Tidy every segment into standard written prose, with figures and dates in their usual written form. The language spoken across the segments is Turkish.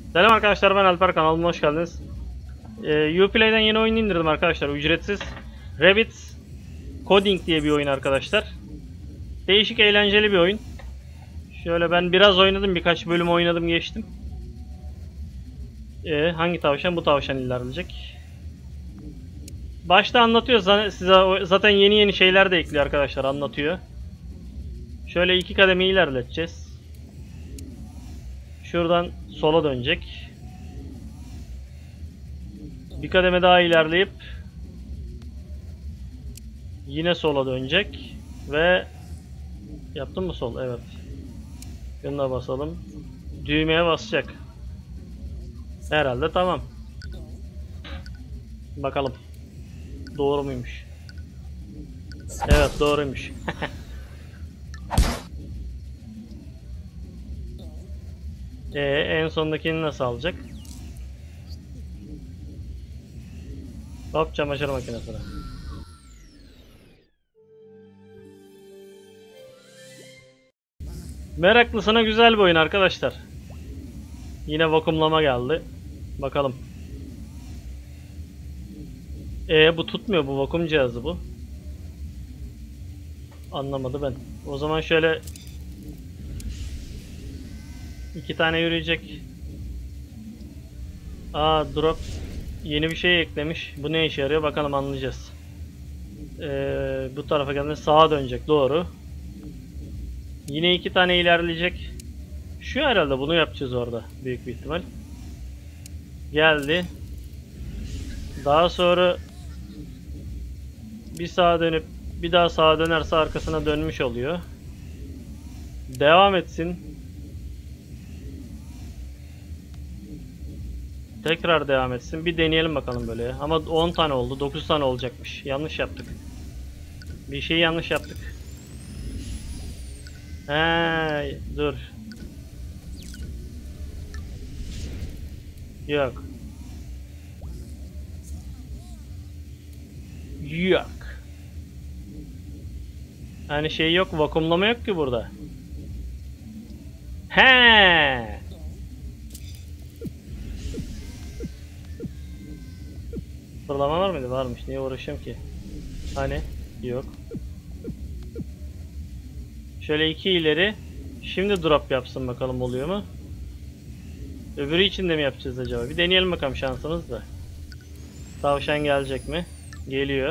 Selam arkadaşlar, ben Alper, kanalıma hoş geldiniz. Uplay'den yeni oyun indirdim arkadaşlar, ücretsiz. Rabbids Coding diye bir oyun arkadaşlar. Değişik, eğlenceli bir oyun. Şöyle ben biraz oynadım, birkaç bölüm oynadım, geçtim. Hangi tavşan? Bu tavşan ilerleyecek. Başta anlatıyor size, zaten yeni şeyler de ekliyor arkadaşlar, anlatıyor. Şöyle iki kademe ilerleteceğiz. Şuradan sola dönecek. Bir kademe daha ilerleyip yine sola dönecek ve yaptım mı sol? Evet. Şuna basalım. Düğmeye basacak. Herhalde tamam. Bakalım. Doğru muymuş? Evet, doğruymuş. En sondakini nasıl alacak? Hop, çamaşır makinesine. Meraklısına güzel bir oyun arkadaşlar. Yine vakumlama geldi. Bakalım. Bu tutmuyor, bu vakum cihazı bu. Anlamadı ben. O zaman şöyle iki tane yürüyecek. Drop yeni bir şey eklemiş. Bu ne işe yarıyor bakalım, anlayacağız. Bu tarafa geldiğinde sağa dönecek, doğru. Yine iki tane ilerleyecek. Şu herhalde, bunu yapacağız orada büyük bir ihtimal. Geldi. Daha sonra bir sağa dönüp bir daha sağa dönerse arkasına dönmüş oluyor. Devam etsin. Tekrar devam etsin. Bir deneyelim bakalım böyle. Ama 10 tane oldu. 9 tane olacakmış. Yanlış yaptık. Bir şeyi yanlış yaptık. Dur. Yok. Yok. Hani şey yok, vakumlama yok ki burada. Fırlama var mıydı? Varmış. Niye uğraşıyorum ki? Hani? Yok. Şöyle iki ileri. Şimdi drop yapsın bakalım, oluyor mu? Öbürü için de mi yapacağız acaba? Bir deneyelim bakalım şansımız da. Tavşan gelecek mi? Geliyor.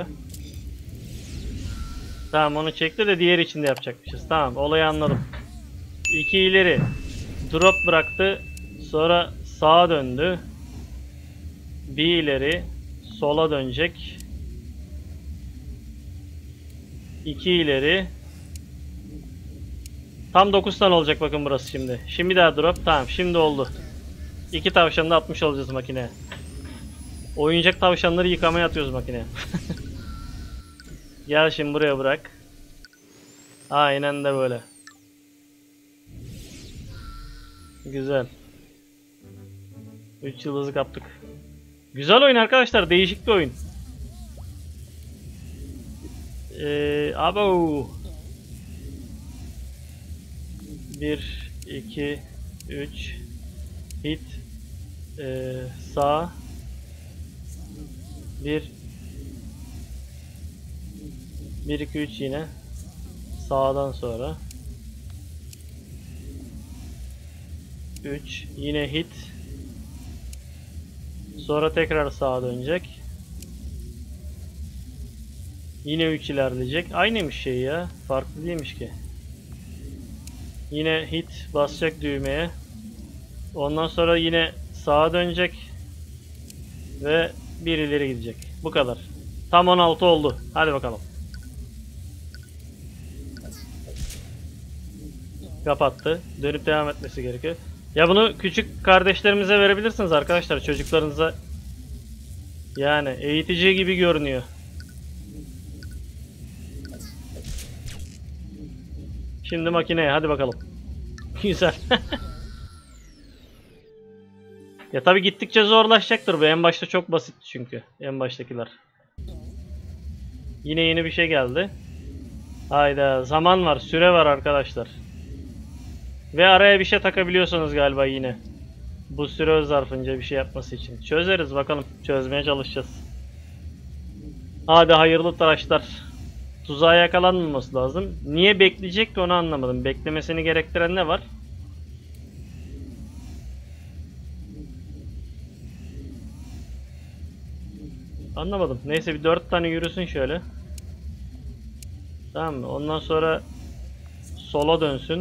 Tamam, onu çekti de diğer için de yapacakmışız. Tamam, olayı anladım. İki ileri. Drop bıraktı. Sonra sağa döndü. Bir ileri. Sola dönecek. İki ileri. Tam 9 tane olacak bakın burası şimdi. Şimdi daha drop. Tamam, şimdi oldu. İki tavşanı da atmış olacağız makineye. Oyuncak tavşanları yıkamaya atıyoruz makineye. Gel şimdi buraya bırak. Aynen de böyle. Güzel. 3 yıldızı kaptık. Güzel oyun arkadaşlar. Değişik bir oyun. Abo. 1, 2, 3. Hit. Sağ. 1. 1, 2, 3 yine. Sağdan sonra. 3. Yine hit. Sonra tekrar sağa dönecek. Yine 3 ilerleyecek. Aynıymış şey ya. Farklı değilmiş ki. Yine hit basacak düğmeye. Ondan sonra yine sağa dönecek. Ve bir ileri gidecek. Bu kadar. Tam 16 oldu. Hadi bakalım. Kapattı. Dönüp devam etmesi gerekiyor. Ya bunu küçük kardeşlerimize verebilirsiniz arkadaşlar. Çocuklarınıza. Yani eğitici gibi görünüyor. Şimdi makineye hadi bakalım. Güzel. Ya tabi gittikçe zorlaşacaktır bu. En başta çok basit çünkü. En baştakiler. Yine yeni bir şey geldi. Hayda, zaman var, süre var arkadaşlar. Ve araya bir şey takabiliyorsunuz galiba yine. Bu süre zarfınca bir şey yapması için. Çözeriz bakalım. Çözmeye çalışacağız. Hadi hayırlı tıraşlar. Tuzağa yakalanmaması lazım. Niye bekleyecek ki onu anlamadım. Beklemesini gerektiren ne var? Anlamadım. Neyse bir 4 tane yürüsün şöyle. Tamam mı? Ondan sonra sola dönsün.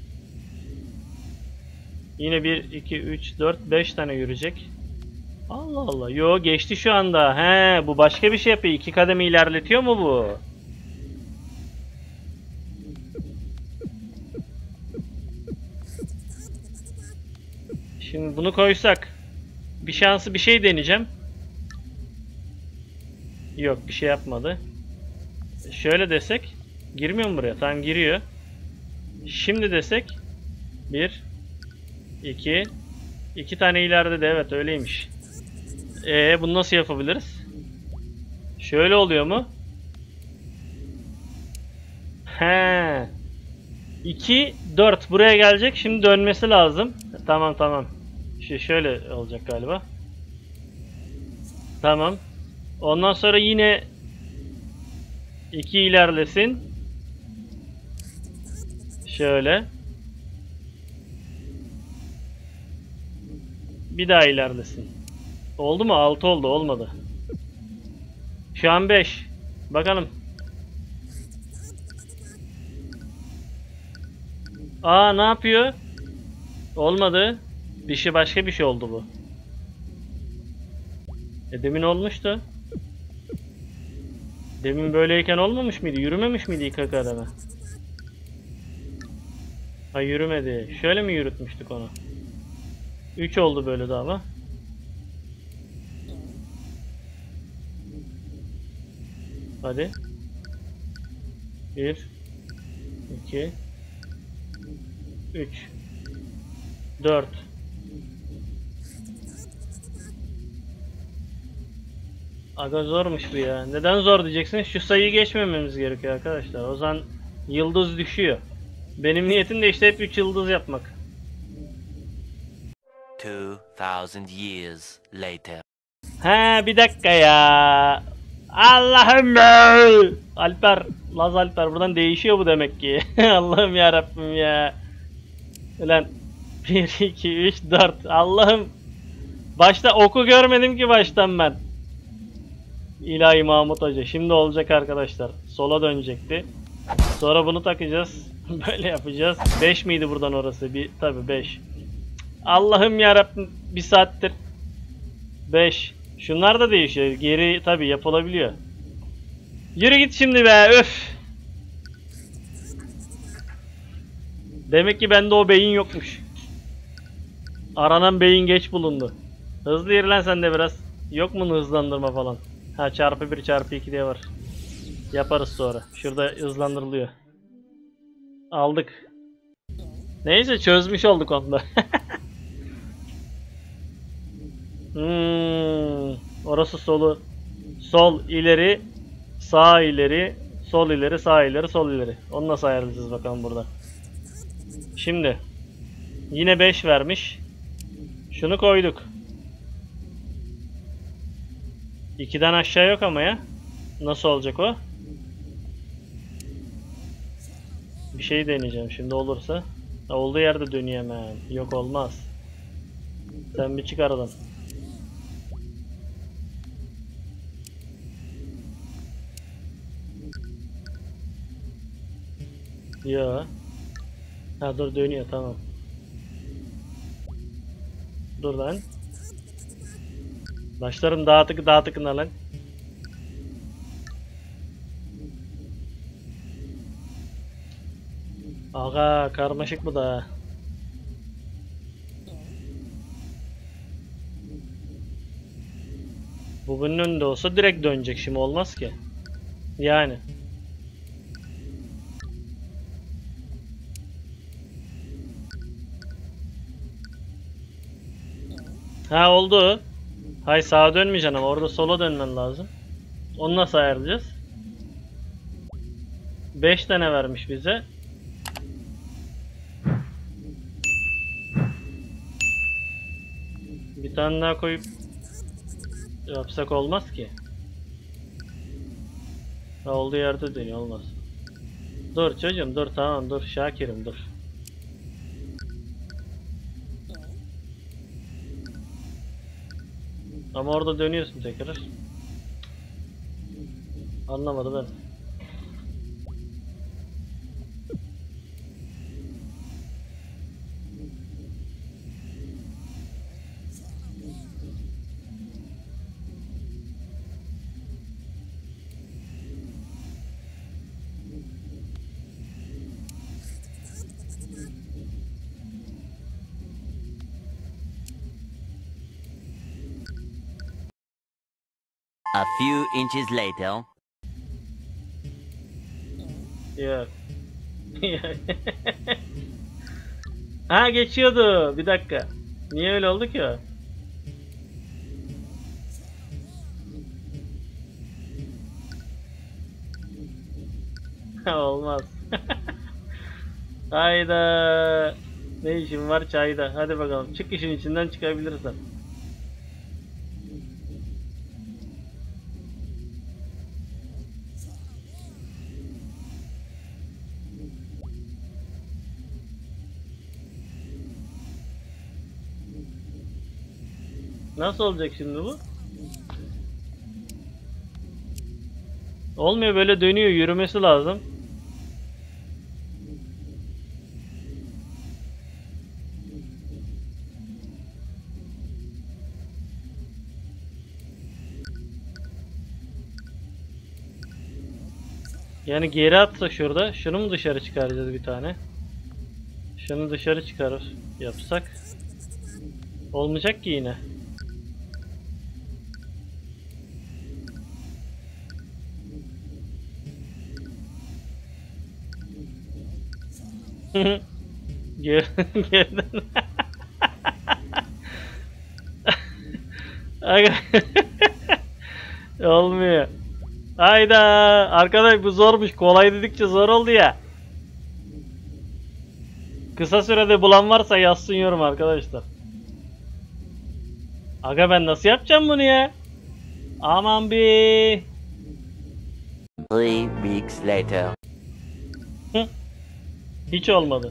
Yine 1, 2, 3, 4, 5 tane yürüyecek. Allah Allah. Yo geçti şu anda. He bu başka bir şey yapıyor. 2 kademe ilerletiyor mu bu? Şimdi bunu koysak. Bir şansı bir şey deneyeceğim. Yok bir şey yapmadı. Şöyle desek. Girmiyor mu buraya? Tamam giriyor. Şimdi desek. 1, 2, 2 tane ileride de evet öyleymiş. Bunu nasıl yapabiliriz? Şöyle oluyor mu? He. 2, 4 buraya gelecek. Şimdi dönmesi lazım. Tamam tamam. Şöyle olacak galiba. Tamam. Ondan sonra yine 2 ilerlesin. Şöyle. Bir daha ilerlesin. Oldu mu? 6 oldu. Olmadı. Şu an 5. Bakalım. Aa ne yapıyor? Olmadı. Başka bir şey oldu bu. Demin olmuştu. Demin böyleyken olmamış mıydı? Yürümemiş miydi ilk kademe? Ha yürümedi. Şöyle mi yürütmüştük onu? 3 oldu böyle de ama. Hadi. 1 2 3 4 Aga zormuş bu ya. Neden zor diyeceksin? Şu sayıyı geçmememiz gerekiyor arkadaşlar. O zaman yıldız düşüyor. Benim niyetim de işte hep 3 yıldız yapmak. 2000 years later. He bir dakika ya. Allah'ım ya. Alper, Laz Alper buradan değişiyor bu demek ki. Allah'ım ya Rabbim ya. Ulan 1 2 3 4 Allah'ım. Başta oku görmedim ki baştan ben. İlahi Mahmut Hoca. Şimdi olacak arkadaşlar. Sola dönecekti. Sonra bunu takacağız. Böyle yapacağız. 5 miydi buradan orası? Tabii 5. Allah'ım yarabbim bir saattir. 5. Şunlar da değişiyor. Geri tabii yapılabiliyor. Yürü git şimdi be. Öf. Demek ki bende o beyin yokmuş. Aranan beyin geç bulundu. Hızlı yürü lan sen de biraz. Yok mu hızlandırma falan? Ha çarpı 1 çarpı 2 diye var. Yaparız sonra. Şurada hızlandırılıyor. Aldık. Neyse çözmüş olduk onda. Orası solu. Sol ileri, sağ ileri, sol ileri, sağ ileri, sol ileri. Onu nasıl ayarlayacağız bakalım burada. Şimdi yine 5 vermiş. Şunu koyduk. 2'den aşağı yok ama ya. Nasıl olacak o? Bir şey deneyeceğim şimdi olursa. Olduğu yerde döneyemem. Yok olmaz. Sen bir çık aradan. Ya. Ha dur dönüyor tamam. Dur lan. Başlarım dağıtıkına lan. Aga karmaşık bu da. Bu bunun önünde olsa direkt dönecek şimdi olmaz ki. Yani. Ha oldu. Hay sağa dönmeyeceksin ama orada sola dönmen lazım. Onu nasıl ayarlayacağız? 5 tane vermiş bize. tane daha koyup yapsak olmaz ki. Ha, olduğu yerde dönüyor, olmaz. Dur çocuğum dur, tamam dur Şakir'im dur. Ama orada dönüyorsun tekrar. Anlamadı ben. A few inches later. Yok. Ha, geçiyordu. Bir dakika. Niye öyle oldu ki o? Olmaz. Hayda. Ne işin var çayda? Hadi bakalım. Çık işin içinden çıkabilirsen. Nasıl olacak şimdi bu? Olmuyor, böyle dönüyor, yürümesi lazım. Yani geri atsa şurada, şunu mu dışarı çıkaracağız bir tane? Şunu dışarı çıkarır yapsak. Olmayacak ki yine. Geriden. Aga. Olmuyor. Hayda. Arkadaş bu zormuş. Kolay dedikçe zor oldu ya. Kısa sürede bulan varsa yazsın yorum arkadaşlar. Aga ben nasıl yapacağım bunu ya? Aman bir. 3 weeks later. Hiç olmadı.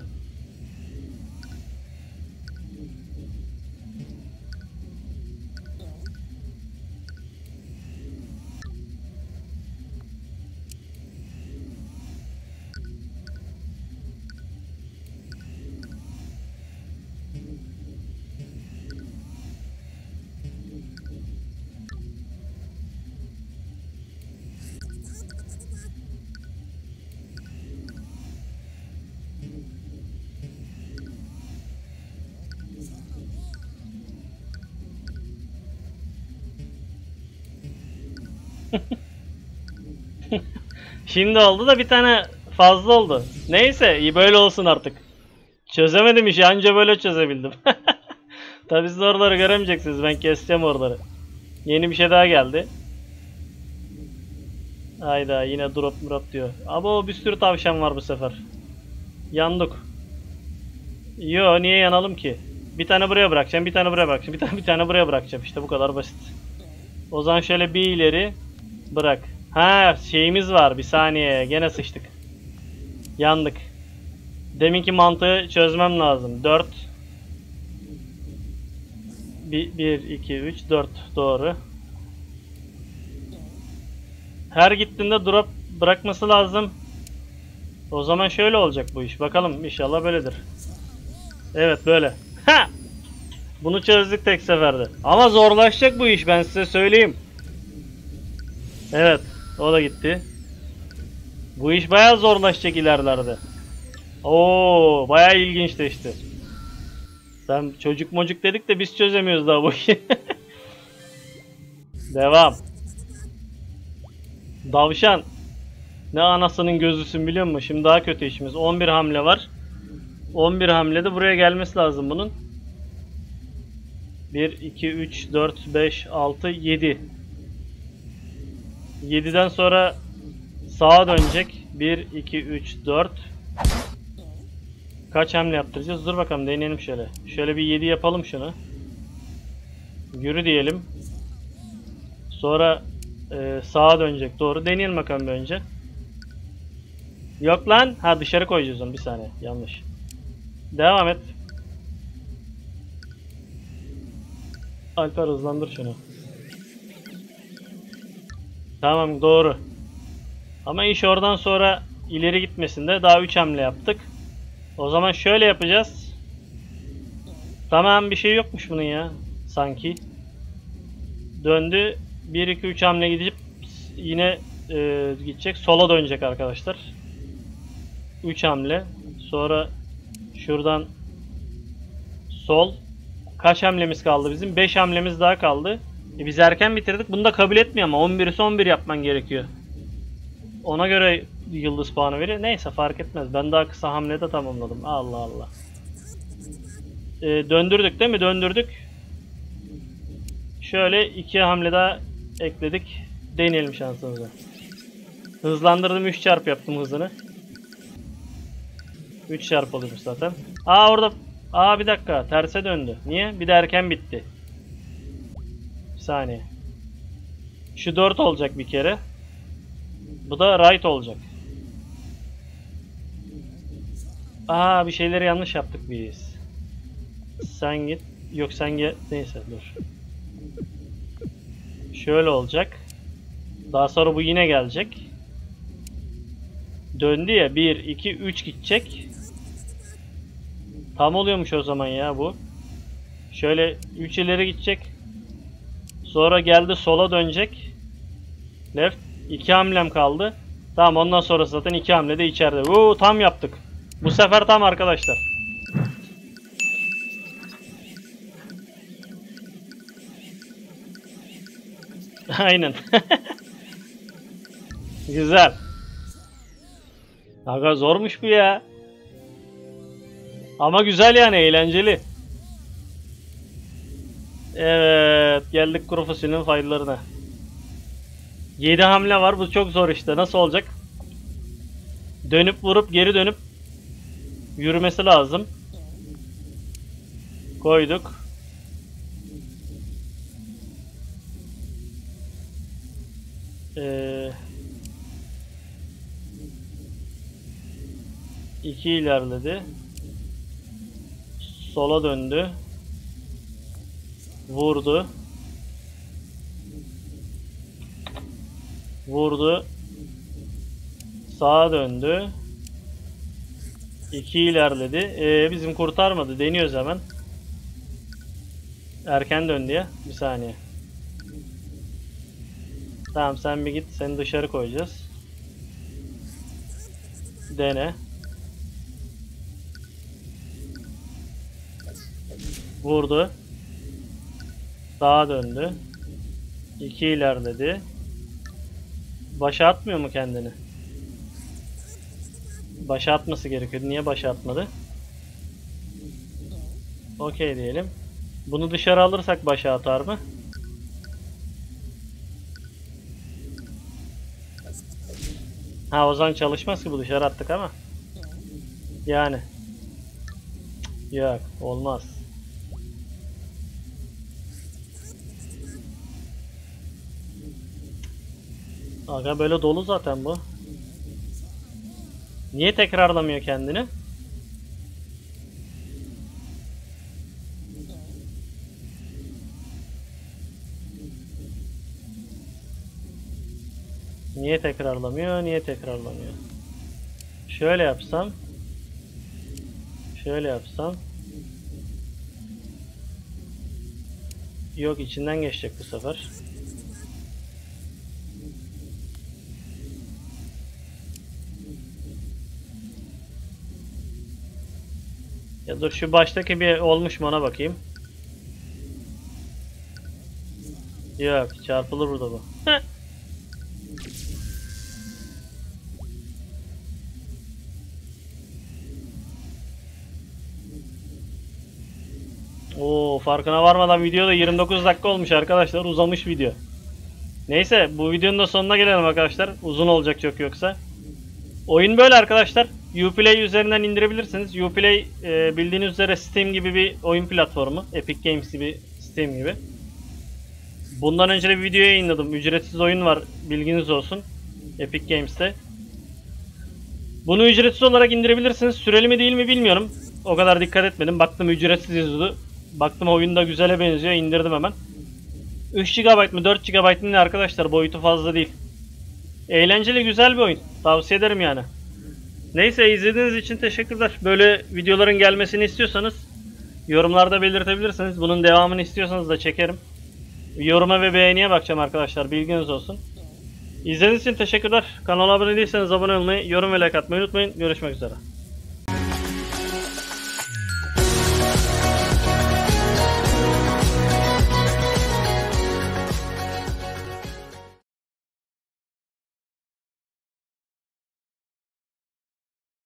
Şimdi oldu da bir tane fazla oldu. Neyse iyi, böyle olsun artık. Çözemedim işi, anca böyle çözebildim. Tabi siz oraları göremeyeceksiniz, ben keseceğim oraları. Yeni bir şey daha geldi. Hayda, yine drop diyor. Ama bir sürü tavşan var bu sefer. Yandık. Yo, niye yanalım ki? Bir tane buraya bırakacağım, bir tane buraya bırakacağım, bir tane buraya bırakacağım. İşte bu kadar basit. O zaman şöyle bir ileri bırak. Ha, şeyimiz var, bir saniye, gene sıçtık. Yandık. Deminki mantığı çözmem lazım. 4 1 2 3 4 doğru. Her gittiğinde drop bırakması lazım. O zaman şöyle olacak bu iş. Bakalım, inşallah böyledir. Evet, böyle. Ha! Bunu çözdük tek seferde. Ama zorlaşacak bu iş, ben size söyleyeyim. Evet, o da gitti. Bu iş bayağı zorlaşacak ilerlerde. Oo, bayağı ilginçleşti. Sen çocuk mocuk dedik de biz çözemiyoruz daha bu işi. Devam. Davşan. Ne anasının gözüsün biliyor musun? Şimdi daha kötü işimiz. 11 hamle var. 11 hamlede buraya gelmesi lazım bunun. 1, 2, 3, 4, 5, 6, 7. 7'den sonra sağa dönecek. 1, 2, 3, 4. Kaç hamle yaptıracağız? Dur bakalım, deneyelim şöyle. Şöyle bir 7 yapalım şunu. Yürü diyelim. Sonra sağa dönecek. Doğru. Deneyelim bakalım bir önce. Yok lan. Ha, dışarı koyacağız onu. Bir saniye. Yanlış. Devam et. Alper hızlandır şunu. Tamam, doğru. Ama iş oradan sonra ileri gitmesinde daha 3 hamle yaptık. O zaman şöyle yapacağız. Tamam, bir şey yokmuş bunun ya. Sanki. Döndü. 1 2 3 hamle gidip yine gidecek. Sola dönecek arkadaşlar. 3 hamle. Sonra şuradan sol. Kaç hamlemiz kaldı bizim? 5 hamlemiz daha kaldı. Biz erken bitirdik. Bunu da kabul etmiyor ama 11 ise 11 yapman gerekiyor. Ona göre yıldız puanı veriyor. Neyse, fark etmez. Ben daha kısa hamlede tamamladım. Allah Allah. Döndürdük değil mi? Döndürdük. Şöyle 2 hamle daha ekledik. Deneyelim şansımızı. Hızlandırdım. 3 çarpı yaptım hızını. 3 çarpı oluyormuş zaten. Aa, orada. Aa, bir dakika. Terse döndü. Niye? Bir de erken bitti. Bir saniye. Şu 4 olacak bir kere. Bu da right olacak. Aa, bir şeyleri yanlış yaptık biz. Sen git. Yok, sen gel. Neyse, dur. Şöyle olacak. Daha sonra bu yine gelecek. Döndü ya. 1, 2, 3 gidecek. Tam oluyormuş o zaman ya bu. Şöyle 3 ileri gidecek. Sonra geldi sola dönecek. Left. 2 hamlem kaldı. Tamam, ondan sonra zaten 2 hamle de içeride. Oo, tam yaptık. Bu sefer tam arkadaşlar. Aynen. Güzel. Aga, zormuş bu ya. Ama güzel yani, eğlenceli. Evet, geldik kuru fasulyenin faydalarına. 7 hamle var, bu çok zor işte. Nasıl olacak? Dönüp vurup geri dönüp yürümesi lazım. Koyduk. İki ilerledi. Sola döndü. Vurdu. Vurdu. Sağa döndü. 2 ilerledi. Bizim kurtarmadı. Deniyoruz hemen. Erken döndü ya. Bir saniye. Tamam, sen bir git. Seni dışarı koyacağız. Dene. Vurdu. Sağa döndü. 2 ilerledi. Başa atmıyor mu kendini? Başa atması gerekiyor. Niye başa atmadı? Okey diyelim. Bunu dışarı alırsak başa atar mı? Ha, o zaman çalışmaz ki, bu dışarı attık ama. Yani. Yok, olmaz. Aga, böyle dolu zaten bu. Niye tekrarlamıyor kendini? Niye tekrarlamıyor? Niye tekrarlamıyor? Şöyle yapsam. Şöyle yapsam. Yok, içinden geçecek bu sefer. Ya dur, şu baştaki bir olmuş mu ona bakayım. Yok, çarpılır burada bu. Oo, farkına varmadan videoda 29 dakika olmuş arkadaşlar. Uzamış video. Neyse, bu videonun da sonuna gelelim arkadaşlar. Uzun olacak çok yoksa. Oyun böyle arkadaşlar. Uplay üzerinden indirebilirsiniz. Uplay bildiğiniz üzere Steam gibi bir oyun platformu. Epic Games gibi, Steam gibi. Bundan önce de bir video yayınladım. Ücretsiz oyun var. Bilginiz olsun. Epic Games'te. Bunu ücretsiz olarak indirebilirsiniz. Süreli mi değil mi bilmiyorum. O kadar dikkat etmedim. Baktım ücretsiz yazıyordu. Baktım oyunda güzele benziyor. İndirdim hemen. 3 GB mı 4 GB mı ne arkadaşlar? Boyutu fazla değil. Eğlenceli, güzel bir oyun. Tavsiye ederim yani. Neyse, izlediğiniz için teşekkürler. Böyle videoların gelmesini istiyorsanız yorumlarda belirtebilirsiniz. Bunun devamını istiyorsanız da çekerim. Yoruma ve beğeniye bakacağım arkadaşlar. Bilginiz olsun. İzlediğiniz için teşekkürler. Kanala abone değilseniz abone olmayı, yorum ve like atmayı unutmayın. Görüşmek üzere.